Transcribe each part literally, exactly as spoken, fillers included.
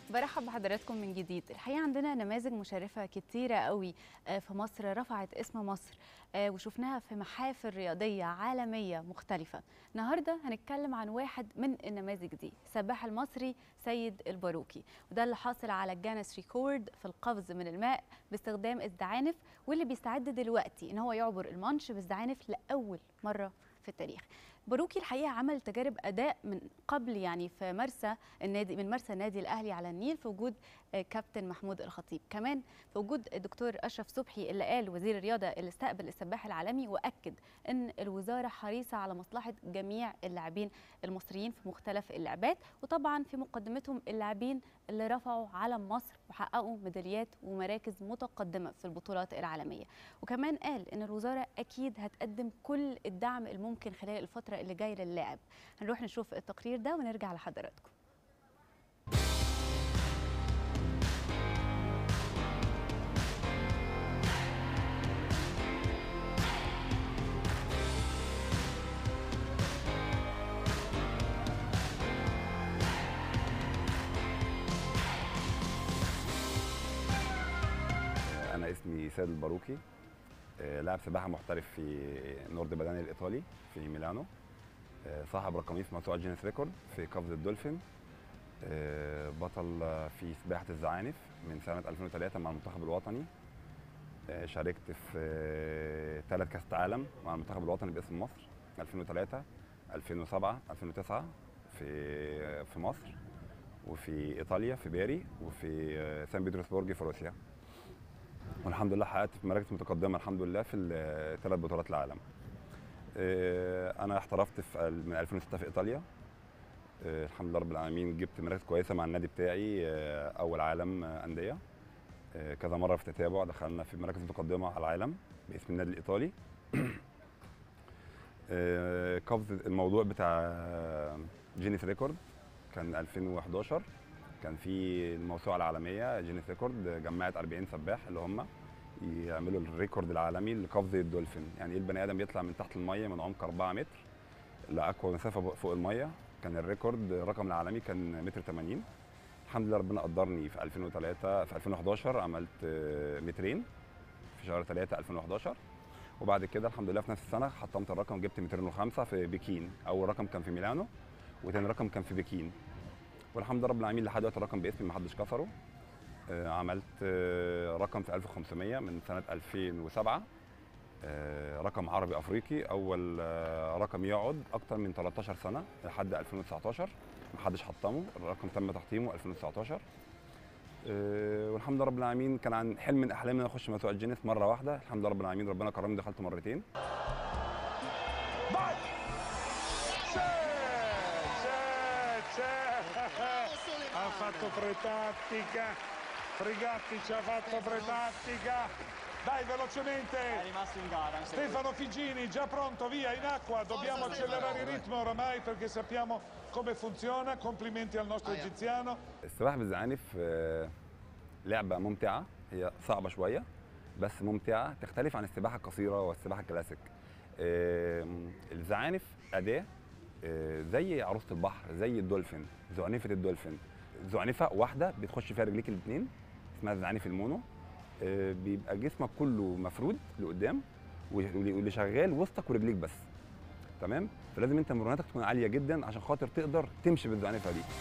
برحب بحضراتكم من جديد. الحقيقه عندنا نماذج مشرفه كتيره قوي في مصر رفعت اسم مصر وشفناها في محافل رياضيه عالميه مختلفه. النهارده هنتكلم عن واحد من النماذج دي، السباح المصري سيد الباروكي، وده اللي حاصل على الجينيس ريكورد في القفز من الماء باستخدام الزعانف، واللي بيستعد دلوقتي ان هو يعبر المانش بالزعانف لاول مره في التاريخ. باروكي الحقيقه عمل تجارب اداء من قبل، يعني في مرسى النادي من مرسى النادي الاهلي على النيل في وجود كابتن محمود الخطيب، كمان في وجود الدكتور اشرف صبحي اللي قال وزير الرياضه اللي استقبل السباح العالمي واكد ان الوزاره حريصه على مصلحه جميع اللاعبين المصريين في مختلف اللعبات، وطبعا في مقدمتهم اللاعبين اللي رفعوا علم مصر وحققوا ميداليات ومراكز متقدمه في البطولات العالميه. وكمان قال ان الوزاره اكيد هتقدم كل الدعم الممكن خلال الفتره اللي جايه للاعب. هنروح نشوف التقرير ده ونرجع لحضراتكم. أنا اسمي سيد الباروكي، لاعب سباحة محترف في نورد بداني الإيطالي في ميلانو، صاحب رقمي في موسوعة جينيس ريكورد في قفز الدولفين، بطل في سباحة الزعانف من سنة ألفين وثلاثة مع المنتخب الوطني. شاركت في ثلاث كأس عالم مع المنتخب الوطني باسم مصر ألفين وثلاثة ألفين وسبعة ألفين وتسعة في في مصر، وفي إيطاليا في باري، وفي سان بيترسبورج في روسيا. والحمد لله حققت مراكز متقدمه الحمد لله في ثلاث بطولات العالم. انا احترفت في من ألفين وستة في ايطاليا، الحمد لله رب العالمين جبت مراكز كويسه مع النادي بتاعي، اول عالم انديه كذا مره في تتابع، دخلنا في مراكز متقدمه على العالم باسم النادي الايطالي. قفز الموضوع بتاع جينيس ريكورد كان ألفين وحداشر، كان في الموسوعه العالميه جينيس ريكورد جمعت أربعين سباح اللي هم يعملوا الريكورد العالمي لقفز الدولفين. يعني البني ادم بيطلع من تحت الميه من عمق أربعة متر لاقوى مسافه فوق الميه. كان الريكورد الرقم العالمي كان متر ثمانين. الحمد لله ربنا قدرني في ألفين وثلاثة في ألفين وحداشر عملت مترين في شهر ثلاثة ألفين وحداشر، وبعد كده الحمد لله في نفس السنه حطمت الرقم، جبت مترين وخمسة في بكين. اول رقم كان في ميلانو وثاني رقم كان في بكين، والحمد لله رب العالمين لحد دلوقتي الرقم باسمي ما حدش كسره. عملت رقم في ألف وخمسمية من سنه ألفين وسبعة، رقم عربي افريقي، اول رقم يقعد اكتر من ثلاثة عشر سنه لحد ألفين وتسعتاشر ما حدش حطمه. الرقم تم تحطيمه ألفين وتسعتاشر، والحمد لله رب العالمين كان عن حلم من احلامي ان اخش موسوعه جينيس مره واحده. الحمد لله رب العالمين ربنا كرمني دخلت مرتين. Ha fatto pretattica, Frigatti ci ha fatto pretattica, dai velocemente, è rimasto in gara anche Stefano Figini già pronto, via in acqua, dobbiamo accelerare il ritmo oramai perché sappiamo come funziona. Complimenti al nostro egiziano. السباحه بالزعانف لعبه ممتعه، هي صعبه شويه بس ممتعه، تختلف عن السباحه القصيره والسباحه الكلاسيك. الزعانف اداه زي عروسه البحر، زي الدولفين، زعنفه الدولفين، زعنفه واحده بتخش فيها رجليك الاثنين اسمها الزعانف المونو. بيبقى جسمك كله مفرود لقدام واللي شغال وسطك ورجليك بس، تمام؟ فلازم انت مروناتك تكون عاليه جدا عشان خاطر تقدر تمشي بالزعنفه دي.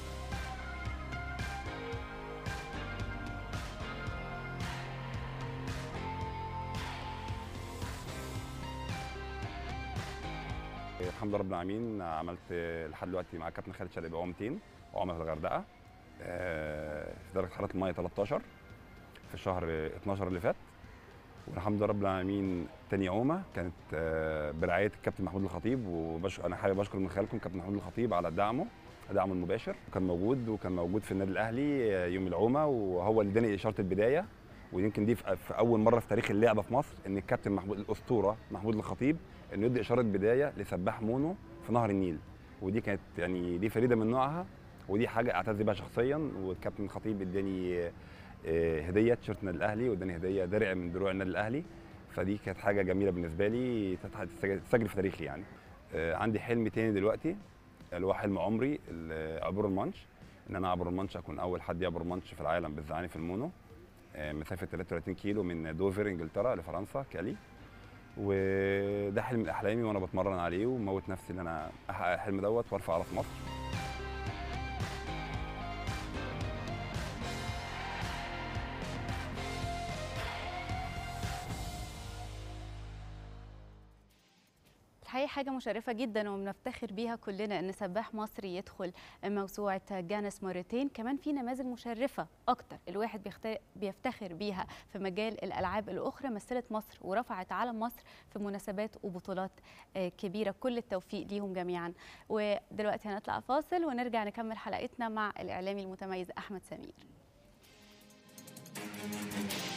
الحمد لله رب العالمين عملت لحد دلوقتي مع كابتن خالد شلبي عومتين، عومه في الغردقه في درجه حراره الميه تلتاشر في شهر اتناشر اللي فات، والحمد لله رب العالمين تاني عومه كانت برعايه الكابتن محمود الخطيب. وبشكر انا حابب اشكر من خلالكم كابتن محمود الخطيب على دعمه دعمه المباشر، كان موجود وكان موجود في النادي الاهلي يوم العومه، وهو اللي اداني اشاره البدايه. ويمكن دي في اول مره في تاريخ اللعبه في مصر ان الكابتن محمود الاسطوره محمود الخطيب انه يدي اشاره بدايه لسباح مونو في نهر النيل، ودي كانت يعني دي فريده من نوعها، ودي حاجه اعتز بيها شخصيا. والكابتن الخطيب اداني هديه تيشيرت النادي الاهلي، واداني هديه درع من دروع النادي الاهلي، فدي كانت حاجه جميله بالنسبه لي تسجل في تاريخي. يعني عندي حلم تاني دلوقتي اللي هو حلم عمري، عبور المانش، ان انا اعبر المانش، اكون اول حد يعبر المانش في العالم بالزعانف المونو، مسافه ثلاثة وثلاثين كيلو من دوفر انجلترا لفرنسا كالي. وده حلم من احلامي وانا بتمرن عليه وموت نفسي ان انا احقق الحلم دوت وارفع راس مصر. الحقيقة حاجة مشرفة جدا وبنفتخر بيها كلنا ان سباح مصري يدخل موسوعة جانس مرتين. كمان في نماذج مشرفة اكتر الواحد بيفتخر بيها في مجال الالعاب الاخرى، مثلت مصر ورفعت علم مصر في مناسبات وبطولات كبيرة. كل التوفيق ليهم جميعا. ودلوقتي هنطلع فاصل ونرجع نكمل حلقتنا مع الاعلامي المتميز احمد سمير.